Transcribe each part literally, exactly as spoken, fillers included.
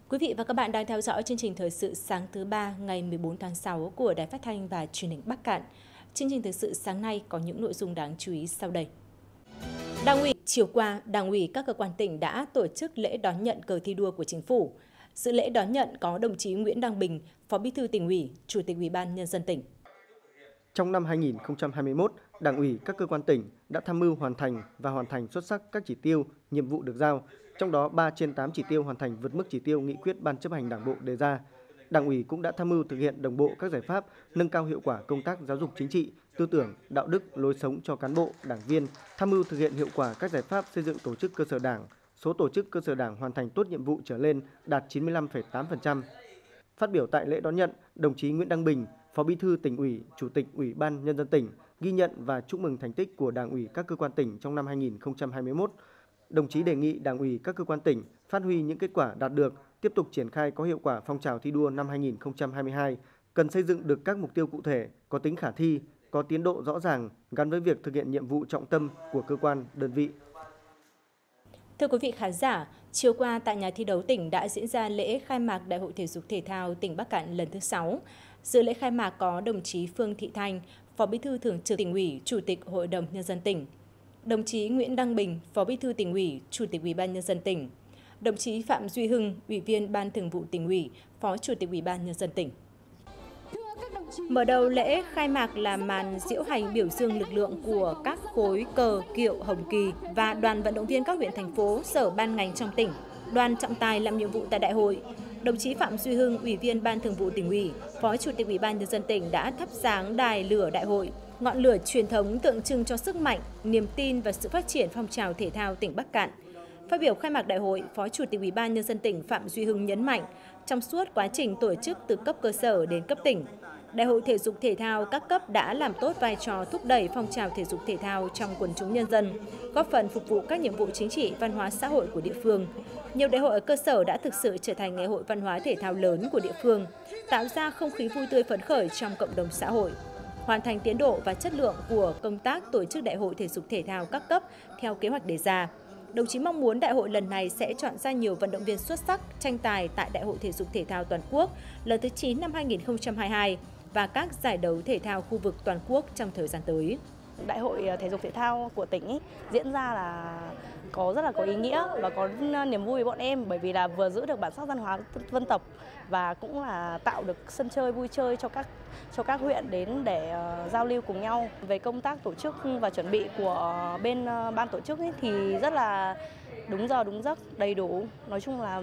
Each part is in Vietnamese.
Quý vị và các bạn đang theo dõi chương trình thời sự sáng thứ ba ngày mười bốn tháng sáu của Đài Phát thanh và Truyền hình Bắc Kạn. Chương trình thời sự sáng nay có những nội dung đáng chú ý sau đây. Đảng ủy chiều qua, Đảng ủy các cơ quan tỉnh đã tổ chức lễ đón nhận cờ thi đua của Chính phủ. Dự lễ đón nhận có đồng chí Nguyễn Đăng Bình, Phó Bí thư Tỉnh ủy, Chủ tịch Ủy ban Nhân dân tỉnh. Trong năm hai nghìn không trăm hai mươi mốt, Đảng ủy các cơ quan tỉnh đã tham mưu hoàn thành và hoàn thành xuất sắc các chỉ tiêu, nhiệm vụ được giao, trong đó ba trên tám chỉ tiêu hoàn thành vượt mức chỉ tiêu nghị quyết Ban chấp hành Đảng bộ đề ra. Đảng ủy cũng đã tham mưu thực hiện đồng bộ các giải pháp nâng cao hiệu quả công tác giáo dục chính trị, tư tưởng, đạo đức, lối sống cho cán bộ, đảng viên, tham mưu thực hiện hiệu quả các giải pháp xây dựng tổ chức cơ sở Đảng, số tổ chức cơ sở Đảng hoàn thành tốt nhiệm vụ trở lên đạt chín mươi lăm phẩy tám phần trăm. Phát biểu tại lễ đón nhận, đồng chí Nguyễn Đăng Bình, Phó Bí thư Tỉnh ủy, Chủ tịch Ủy ban Nhân dân tỉnh ghi nhận và chúc mừng thành tích của Đảng ủy các cơ quan tỉnh trong năm hai nghìn không trăm hai mươi mốt. Đồng chí đề nghị Đảng ủy các cơ quan tỉnh phát huy những kết quả đạt được, tiếp tục triển khai có hiệu quả phong trào thi đua năm hai nghìn không trăm hai mươi hai, cần xây dựng được các mục tiêu cụ thể, có tính khả thi, có tiến độ rõ ràng gắn với việc thực hiện nhiệm vụ trọng tâm của cơ quan, đơn vị. Thưa quý vị khán giả, chiều qua tại nhà thi đấu tỉnh đã diễn ra lễ khai mạc Đại hội Thể dục Thể thao tỉnh Bắc Kạn lần thứ sáu. Dự lễ khai mạc có đồng chí Phương Thị Thanh, Phó Bí thư Thường trực Tỉnh ủy, Chủ tịch Hội đồng Nhân dân tỉnh, đồng chí Nguyễn Đăng Bình, Phó Bí thư Tỉnh ủy, Chủ tịch Ủy ban Nhân dân tỉnh, đồng chí Phạm Duy Hưng, Ủy viên Ban Thường vụ Tỉnh ủy, Phó Chủ tịch Ủy ban Nhân dân tỉnh. Mở đầu lễ khai mạc là màn diễu hành biểu dương lực lượng của các khối cờ, kiệu, hồng kỳ và đoàn vận động viên các huyện, thành phố, sở ban ngành trong tỉnh. Đoàn trọng tài làm nhiệm vụ tại đại hội. Đồng chí Phạm Duy Hưng, Ủy viên Ban Thường vụ Tỉnh ủy, Phó Chủ tịch Ủy ban Nhân dân tỉnh đã thắp sáng đài lửa đại hội, ngọn lửa truyền thống tượng trưng cho sức mạnh, niềm tin và sự phát triển phong trào thể thao tỉnh Bắc Kạn. Phát biểu khai mạc đại hội, Phó Chủ tịch Ủy ban Nhân dân tỉnh Phạm Duy Hưng nhấn mạnh, trong suốt quá trình tổ chức từ cấp cơ sở đến cấp tỉnh, Đại hội Thể dục Thể thao các cấp đã làm tốt vai trò thúc đẩy phong trào thể dục thể thao trong quần chúng nhân dân, góp phần phục vụ các nhiệm vụ chính trị, văn hóa xã hội của địa phương. Nhiều đại hội ở cơ sở đã thực sự trở thành ngày hội văn hóa thể thao lớn của địa phương, tạo ra không khí vui tươi phấn khởi trong cộng đồng xã hội. Hoàn thành tiến độ và chất lượng của công tác tổ chức Đại hội Thể dục Thể thao các cấp theo kế hoạch đề ra. Đồng chí mong muốn đại hội lần này sẽ chọn ra nhiều vận động viên xuất sắc tranh tài tại Đại hội Thể dục Thể thao toàn quốc lần thứ chín năm hai nghìn không trăm hai mươi hai và các giải đấu thể thao khu vực toàn quốc trong thời gian tới. Đại hội Thể dục Thể thao của tỉnh ý, diễn ra là có rất là có ý nghĩa và có niềm vui với bọn em, bởi vì là vừa giữ được bản sắc văn hóa dân tộc và cũng là tạo được sân chơi vui chơi cho các cho các huyện đến để uh, giao lưu cùng nhau. Về công tác tổ chức và chuẩn bị của bên uh, ban tổ chức ý, thì rất là đúng giờ đúng giấc, đầy đủ. Nói chung là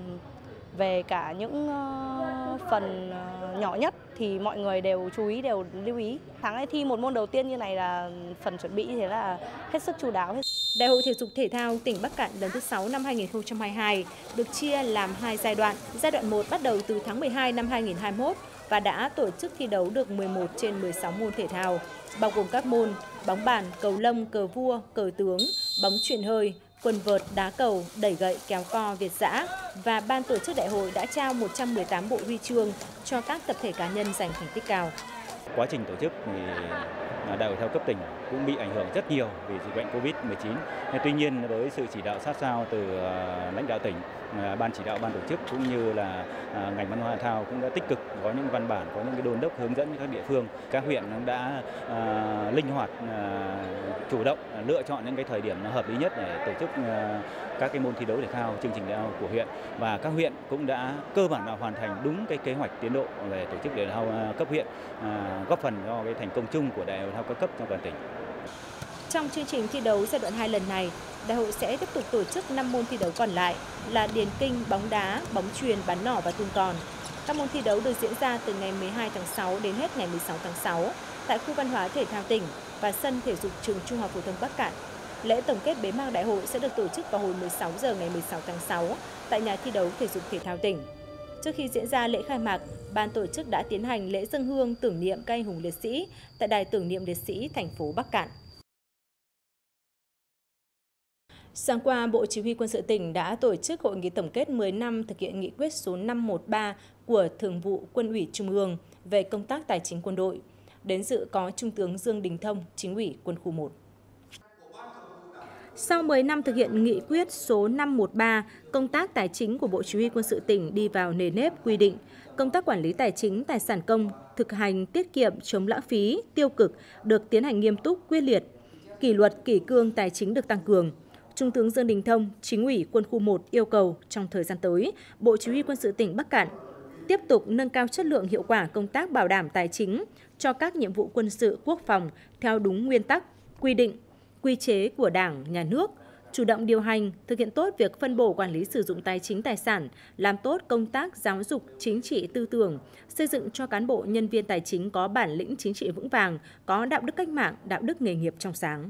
về cả những uh, phần uh, nhỏ nhất thì mọi người đều chú ý, đều lưu ý. Tháng thi một môn đầu tiên như này là phần chuẩn bị thế là hết sức chu đáo. Đại hội Thể dục Thể thao tỉnh Bắc Kạn lần thứ sáu năm hai nghìn không trăm hai mươi hai được chia làm hai giai đoạn. Giai đoạn một bắt đầu từ tháng mười hai năm hai nghìn không trăm hai mươi mốt và đã tổ chức thi đấu được mười một trên mười sáu môn thể thao, bao gồm các môn bóng bàn, cầu lông, cờ vua, cờ tướng, bóng chuyền hơi, quần vợt, đá cầu, đẩy gậy, kéo co, việt dã, và ban tổ chức đại hội đã trao một trăm mười tám bộ huy chương cho các tập thể cá nhân giành thành tích cao. Quá trình tổ chức thì đại hội theo cấp tỉnh cũng bị ảnh hưởng rất nhiều vì dịch bệnh Covid mười chín. Tuy nhiên với sự chỉ đạo sát sao từ lãnh đạo tỉnh, ban chỉ đạo, ban tổ chức cũng như là ngành văn hóa thể thao cũng đã tích cực có những văn bản, có những cái đôn đốc hướng dẫn các địa phương, các huyện đã uh, linh hoạt, uh, chủ động uh, lựa chọn những cái thời điểm hợp lý nhất để tổ chức uh, các cái môn thi đấu thể thao, chương trình thể thao của huyện, và các huyện cũng đã cơ bản là hoàn thành đúng cái kế hoạch tiến độ về tổ chức thể thao cấp huyện, uh, góp phần cho cái thành công chung của đại hội thể thao các cấp trong toàn tỉnh. Trong chương trình thi đấu giai đoạn hai lần này, đại hội sẽ tiếp tục tổ chức năm môn thi đấu còn lại là điền kinh, bóng đá, bóng chuyền, bắn nỏ và tung còn. Các môn thi đấu được diễn ra từ ngày mười hai tháng sáu đến hết ngày mười sáu tháng sáu tại khu văn hóa thể thao tỉnh và sân thể dục trường Trung học phổ thông Bắc Kạn. Lễ tổng kết bế mạc đại hội sẽ được tổ chức vào hồi mười sáu giờ ngày mười sáu tháng sáu tại nhà thi đấu thể dục thể thao tỉnh. Trước khi diễn ra lễ khai mạc, ban tổ chức đã tiến hành lễ dâng hương tưởng niệm các anh hùng liệt sĩ tại đài tưởng niệm liệt sĩ thành phố Bắc Kạn. Sáng qua, Bộ Chỉ huy Quân sự tỉnh đã tổ chức hội nghị tổng kết mười năm thực hiện nghị quyết số năm một ba của Thường vụ Quân ủy Trung ương về công tác tài chính quân đội. Đến dự có Trung tướng Dương Đình Thông, Chính ủy Quân khu một. Sau mười năm thực hiện nghị quyết số năm một ba, công tác tài chính của Bộ Chỉ huy Quân sự tỉnh đi vào nề nếp quy định. Công tác quản lý tài chính, tài sản công, thực hành tiết kiệm, chống lãng phí, tiêu cực được tiến hành nghiêm túc, quyết liệt. Kỷ luật, kỷ cương tài chính được tăng cường. Trung tướng Dương Đình Thông, Chính ủy Quân khu một yêu cầu trong thời gian tới, Bộ Chỉ huy Quân sự tỉnh Bắc Kạn tiếp tục nâng cao chất lượng hiệu quả công tác bảo đảm tài chính cho các nhiệm vụ quân sự quốc phòng theo đúng nguyên tắc, quy định, quy chế của Đảng, Nhà nước, chủ động điều hành, thực hiện tốt việc phân bổ quản lý sử dụng tài chính tài sản, làm tốt công tác giáo dục chính trị tư tưởng, xây dựng cho cán bộ nhân viên tài chính có bản lĩnh chính trị vững vàng, có đạo đức cách mạng, đạo đức nghề nghiệp trong sáng.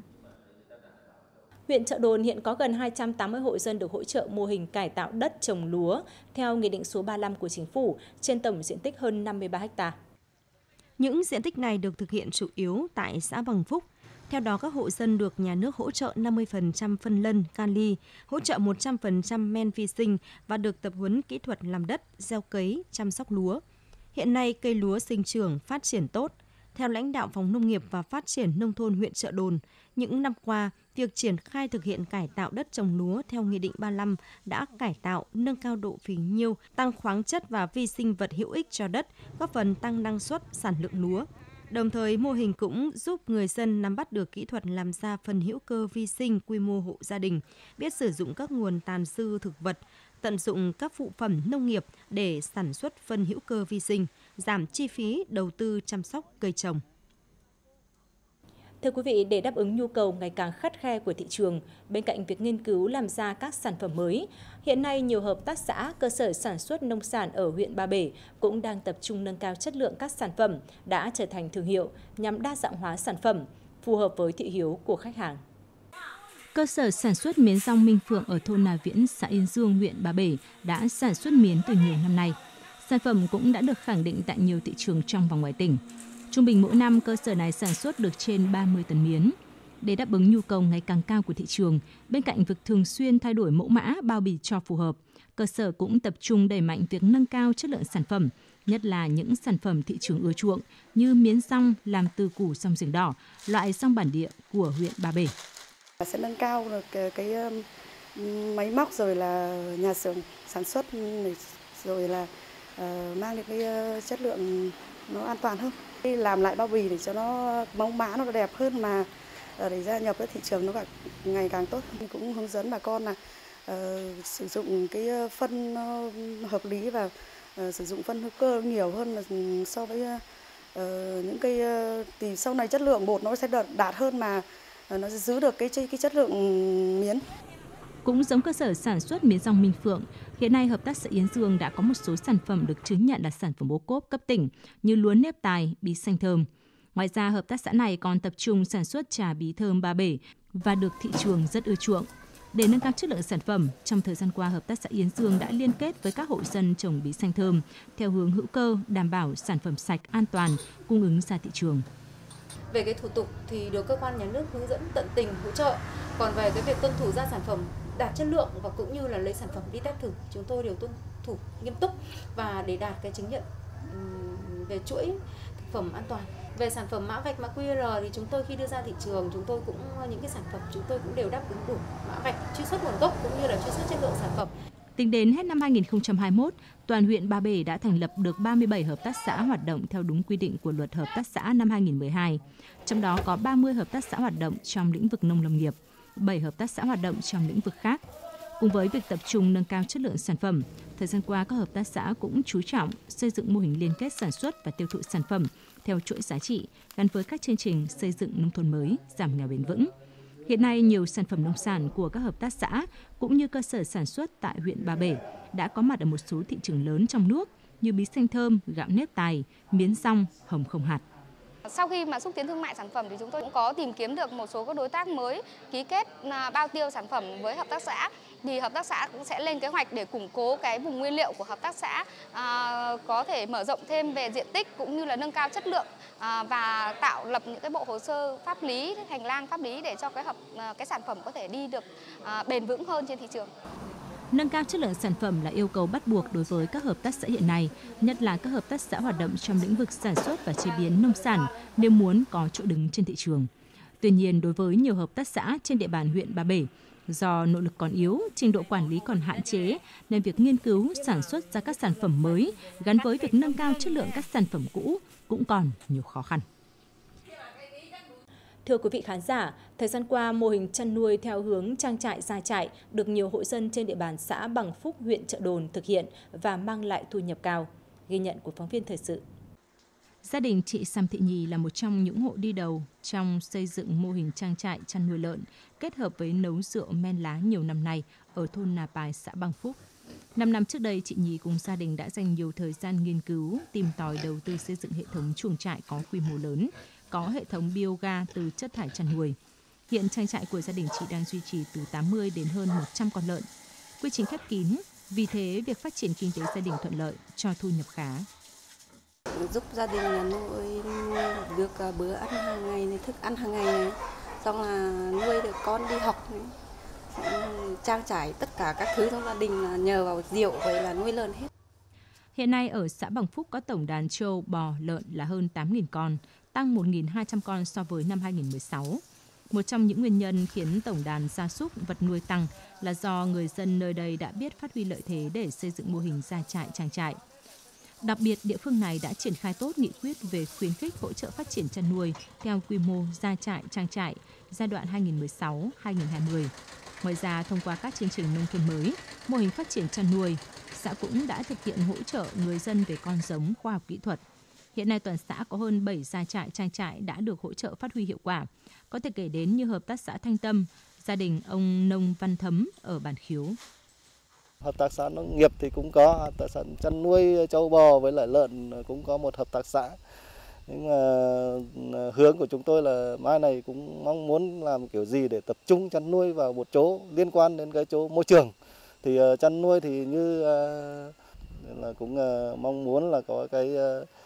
Huyện Chợ Đồn hiện có gần hai trăm tám mươi hộ dân được hỗ trợ mô hình cải tạo đất trồng lúa theo Nghị định số ba mươi lăm của Chính phủ trên tổng diện tích hơn năm mươi ba ha. Những diện tích này được thực hiện chủ yếu tại xã Bằng Phúc. Theo đó, các hộ dân được nhà nước hỗ trợ năm mươi phần trăm phân lân, kali, hỗ trợ một trăm phần trăm men vi sinh và được tập huấn kỹ thuật làm đất, gieo cấy, chăm sóc lúa. Hiện nay, cây lúa sinh trưởng, phát triển tốt. Theo lãnh đạo Phòng Nông nghiệp và Phát triển Nông thôn huyện Chợ Đồn, những năm qua, việc triển khai thực hiện cải tạo đất trồng lúa theo Nghị định ba mươi lăm đã cải tạo, nâng cao độ phì nhiêu, tăng khoáng chất và vi sinh vật hữu ích cho đất, góp phần tăng năng suất, sản lượng lúa. Đồng thời, mô hình cũng giúp người dân nắm bắt được kỹ thuật làm ra phân hữu cơ vi sinh quy mô hộ gia đình, biết sử dụng các nguồn tàn dư thực vật, tận dụng các phụ phẩm nông nghiệp để sản xuất phân hữu cơ vi sinh, giảm chi phí đầu tư chăm sóc cây trồng. Thưa quý vị, để đáp ứng nhu cầu ngày càng khắt khe của thị trường, bên cạnh việc nghiên cứu làm ra các sản phẩm mới, hiện nay nhiều hợp tác xã, cơ sở sản xuất nông sản ở huyện Ba Bể cũng đang tập trung nâng cao chất lượng các sản phẩm đã trở thành thương hiệu nhằm đa dạng hóa sản phẩm, phù hợp với thị hiếu của khách hàng. Cơ sở sản xuất miến rong Minh Phượng ở thôn Nà Viễn, xã Yên Dương, huyện Ba Bể đã sản xuất miến từ nhiều năm nay. Sản phẩm cũng đã được khẳng định tại nhiều thị trường trong và ngoài tỉnh. Trung bình mỗi năm, cơ sở này sản xuất được trên ba mươi tấn miến. Để đáp ứng nhu cầu ngày càng cao của thị trường, bên cạnh việc thường xuyên thay đổi mẫu mã, bao bì cho phù hợp, cơ sở cũng tập trung đẩy mạnh việc nâng cao chất lượng sản phẩm, nhất là những sản phẩm thị trường ưa chuộng như miến rong làm từ củ rong giềng đỏ, loại rong bản địa của huyện Ba Bể. Sẽ nâng cao được cái, cái máy móc rồi là nhà xưởng sản xuất rồi là uh, mang được cái chất lượng nó an toàn hơn. Làm lại bao bì để cho nó mẫu mã nó đẹp hơn mà để gia nhập với thị trường nó ngày càng tốt. Mình cũng hướng dẫn bà con là uh, sử dụng cái phân nó hợp lý và uh, sử dụng phân hữu cơ nhiều hơn là so với uh, những cái uh, thì sau này chất lượng bột nó sẽ đạt hơn mà uh, nó sẽ giữ được cái cái chất lượng miến. Cũng giống cơ sở sản xuất miến rong Minh Phượng, hiện nay Hợp tác xã Yến Dương đã có một số sản phẩm được chứng nhận là sản phẩm ô cốp cấp tỉnh như lúa nếp tài, bí xanh thơm. Ngoài ra, hợp tác xã này còn tập trung sản xuất trà bí thơm Ba Bể và được thị trường rất ưa chuộng. Để nâng cao chất lượng sản phẩm, trong thời gian qua, Hợp tác xã Yến Dương đã liên kết với các hộ dân trồng bí xanh thơm theo hướng hữu cơ, đảm bảo sản phẩm sạch, an toàn, cung ứng ra thị trường. Về cái thủ tục thì được cơ quan nhà nước hướng dẫn tận tình hỗ trợ. Còn về cái việc tuân thủ ra sản phẩm đạt chất lượng và cũng như là lấy sản phẩm đi test thử, chúng tôi đều tuân thủ nghiêm túc và để đạt cái chứng nhận về chuỗi thực phẩm an toàn. Về sản phẩm mã vạch, mã quy rờ thì chúng tôi khi đưa ra thị trường, chúng tôi cũng những cái sản phẩm chúng tôi cũng đều đáp ứng đủ mã vạch, truy xuất nguồn gốc cũng như là truy xuất chất lượng sản phẩm. Tính đến hết năm hai nghìn không trăm hai mươi mốt, toàn huyện Ba Bể đã thành lập được ba mươi bảy hợp tác xã hoạt động theo đúng quy định của Luật Hợp tác xã năm hai nghìn không trăm mười hai. Trong đó có ba mươi hợp tác xã hoạt động trong lĩnh vực nông lâm nghiệp, bảy hợp tác xã hoạt động trong lĩnh vực khác. Cùng với việc tập trung nâng cao chất lượng sản phẩm, thời gian qua các hợp tác xã cũng chú trọng xây dựng mô hình liên kết sản xuất và tiêu thụ sản phẩm theo chuỗi giá trị gắn với các chương trình xây dựng nông thôn mới, giảm nghèo bền vững. Hiện nay, nhiều sản phẩm nông sản của các hợp tác xã cũng như cơ sở sản xuất tại huyện Ba Bể đã có mặt ở một số thị trường lớn trong nước như bí xanh thơm, gạo nếp tài, miến rong, hồng không hạt. Sau khi mà xúc tiến thương mại sản phẩm thì chúng tôi cũng có tìm kiếm được một số các đối tác mới ký kết bao tiêu sản phẩm với hợp tác xã. Thì hợp tác xã cũng sẽ lên kế hoạch để củng cố cái vùng nguyên liệu của hợp tác xã, à, có thể mở rộng thêm về diện tích cũng như là nâng cao chất lượng à, và tạo lập những cái bộ hồ sơ pháp lý, hành lang pháp lý để cho cái hợp cái sản phẩm có thể đi được à, bền vững hơn trên thị trường. Nâng cao chất lượng sản phẩm là yêu cầu bắt buộc đối với các hợp tác xã hiện nay, nhất là các hợp tác xã hoạt động trong lĩnh vực sản xuất và chế biến nông sản nếu muốn có chỗ đứng trên thị trường. Tuy nhiên, đối với nhiều hợp tác xã trên địa bàn huyện Ba Bể, do nội lực còn yếu, trình độ quản lý còn hạn chế, nên việc nghiên cứu sản xuất ra các sản phẩm mới gắn với việc nâng cao chất lượng các sản phẩm cũ cũng còn nhiều khó khăn. Thưa quý vị khán giả, thời gian qua, mô hình chăn nuôi theo hướng trang trại gia trại được nhiều hộ dân trên địa bàn xã Bằng Phúc, huyện Chợ Đồn thực hiện và mang lại thu nhập cao. Ghi nhận của phóng viên thời sự. Gia đình chị Sam Thị Nhì là một trong những hộ đi đầu trong xây dựng mô hình trang trại chăn nuôi lợn kết hợp với nấu rượu men lá nhiều năm nay ở thôn Nà Pài, xã Bằng Phúc. Năm năm trước đây, chị Nhì cùng gia đình đã dành nhiều thời gian nghiên cứu, tìm tòi đầu tư xây dựng hệ thống chuồng trại có quy mô lớn, có hệ thống bioga từ chất thải chăn nuôi. Hiện trang trại của gia đình chị đang duy trì từ tám mươi đến hơn một trăm con lợn. Quy trình khép kín, vì thế việc phát triển kinh tế gia đình thuận lợi, cho thu nhập khá. Giúp gia đình là nuôi được bữa ăn hàng ngày này, thức ăn hàng ngày này, xong là nuôi được con đi học này, trang trải tất cả các thứ trong gia đình là nhờ vào rượu vậy là nuôi lợn hết. Hiện nay ở xã Bằng Phúc có tổng đàn trâu, bò, lợn là hơn tám nghìn con, tăng một nghìn hai trăm con so với năm hai nghìn không trăm mười sáu. Một trong những nguyên nhân khiến tổng đàn gia súc vật nuôi tăng là do người dân nơi đây đã biết phát huy lợi thế để xây dựng mô hình gia trại trang trại. Đặc biệt, địa phương này đã triển khai tốt nghị quyết về khuyến khích hỗ trợ phát triển chăn nuôi theo quy mô gia trại trang trại giai đoạn hai nghìn không trăm mười sáu đến hai nghìn không trăm hai mươi. Ngoài ra, thông qua các chương trình nông thôn mới, mô hình phát triển chăn nuôi, xã cũng đã thực hiện hỗ trợ người dân về con giống, khoa học kỹ thuật. Hiện nay toàn xã có hơn bảy gia trại trang trại đã được hỗ trợ phát huy hiệu quả. Có thể kể đến như hợp tác xã Thanh Tâm, gia đình ông Nông Văn Thấm ở Bản Khiếu. Hợp tác xã nông nghiệp thì cũng có, hợp tác xã chăn nuôi trâu bò với lại lợn cũng có một hợp tác xã. Nhưng mà hướng của chúng tôi là mai này cũng mong muốn làm kiểu gì để tập trung chăn nuôi vào một chỗ liên quan đến cái chỗ môi trường. Thì chăn nuôi thì như là cũng mong muốn là có cái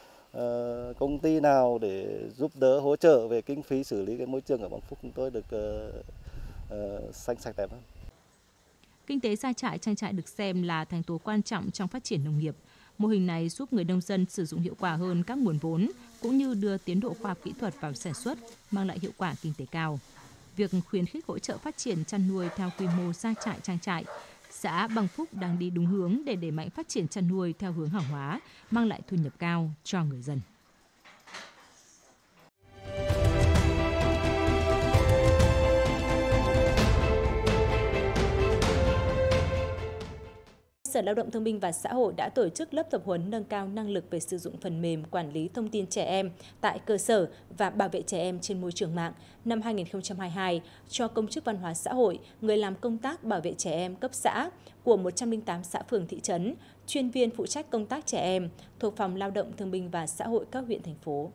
công ty nào để giúp đỡ hỗ trợ về kinh phí xử lý cái môi trường ở Bằng Phúc chúng tôi được xanh sạch đẹp hơn. Kinh tế gia trại trang trại được xem là thành tố quan trọng trong phát triển nông nghiệp. Mô hình này giúp người nông dân sử dụng hiệu quả hơn các nguồn vốn, cũng như đưa tiến độ khoa học kỹ thuật vào sản xuất, mang lại hiệu quả kinh tế cao. Việc khuyến khích hỗ trợ phát triển chăn nuôi theo quy mô gia trại trang trại, xã Bằng Phúc đang đi đúng hướng để đẩy mạnh phát triển chăn nuôi theo hướng hàng hóa, mang lại thu nhập cao cho người dân. Sở Lao động Thương binh và Xã hội đã tổ chức lớp tập huấn nâng cao năng lực về sử dụng phần mềm quản lý thông tin trẻ em tại cơ sở và bảo vệ trẻ em trên môi trường mạng năm hai nghìn không trăm hai mươi hai cho công chức văn hóa xã hội, người làm công tác bảo vệ trẻ em cấp xã của một trăm lẻ tám xã phường thị trấn, chuyên viên phụ trách công tác trẻ em thuộc Phòng Lao động Thương binh và Xã hội các huyện, thành phố.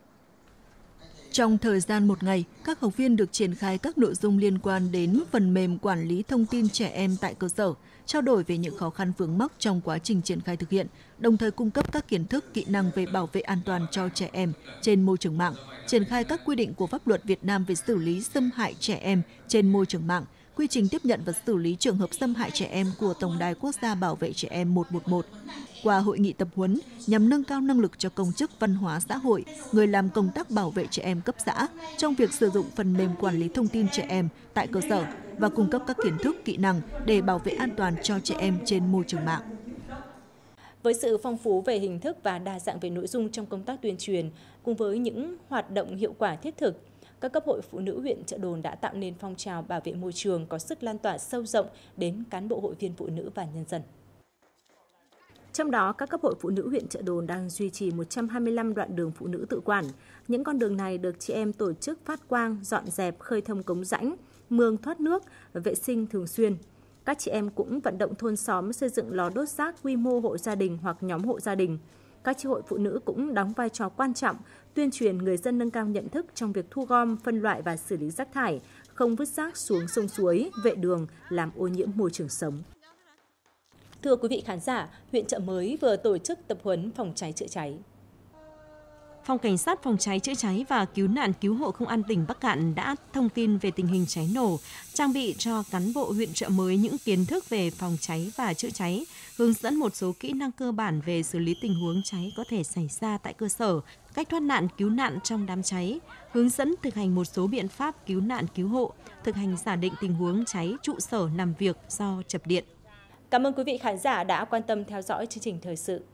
Trong thời gian một ngày, các học viên được triển khai các nội dung liên quan đến phần mềm quản lý thông tin trẻ em tại cơ sở, trao đổi về những khó khăn vướng mắc trong quá trình triển khai thực hiện, đồng thời cung cấp các kiến thức, kỹ năng về bảo vệ an toàn cho trẻ em trên môi trường mạng, triển khai các quy định của pháp luật Việt Nam về xử lý xâm hại trẻ em trên môi trường mạng, quy trình tiếp nhận và xử lý trường hợp xâm hại trẻ em của Tổng đài Quốc gia Bảo vệ trẻ em một một một. Qua hội nghị tập huấn nhằm nâng cao năng lực cho công chức văn hóa xã hội, người làm công tác bảo vệ trẻ em cấp xã trong việc sử dụng phần mềm quản lý thông tin trẻ em tại cơ sở và cung cấp các kiến thức, kỹ năng để bảo vệ an toàn cho trẻ em trên môi trường mạng. Với sự phong phú về hình thức và đa dạng về nội dung trong công tác tuyên truyền, cùng với những hoạt động hiệu quả thiết thực, các cấp hội phụ nữ huyện Chợ Đồn đã tạo nên phong trào bảo vệ môi trường có sức lan tỏa sâu rộng đến cán bộ hội viên phụ nữ và nhân dân. Trong đó, các cấp hội phụ nữ huyện Chợ Đồn đang duy trì một trăm hai mươi lăm đoạn đường phụ nữ tự quản. Những con đường này được chị em tổ chức phát quang, dọn dẹp, khơi thông cống rãnh, mương thoát nước, vệ sinh thường xuyên. Các chị em cũng vận động thôn xóm xây dựng lò đốt rác quy mô hộ gia đình hoặc nhóm hộ gia đình. Các chi hội phụ nữ cũng đóng vai trò quan trọng, tuyên truyền người dân nâng cao nhận thức trong việc thu gom, phân loại và xử lý rác thải, không vứt rác xuống sông suối, vệ đường, làm ô nhiễm môi trường sống. Thưa quý vị khán giả, huyện Chợ Mới vừa tổ chức tập huấn phòng cháy chữa cháy. Phòng Cảnh sát Phòng cháy chữa cháy và Cứu nạn Cứu hộ Công an tỉnh Bắc Kạn đã thông tin về tình hình cháy nổ, trang bị cho cán bộ huyện Chợ Mới những kiến thức về phòng cháy và chữa cháy, hướng dẫn một số kỹ năng cơ bản về xử lý tình huống cháy có thể xảy ra tại cơ sở, cách thoát nạn cứu nạn trong đám cháy, hướng dẫn thực hành một số biện pháp cứu nạn cứu hộ, thực hành giả định tình huống cháy trụ sở làm việc do chập điện. Cảm ơn quý vị khán giả đã quan tâm theo dõi chương trình thời sự.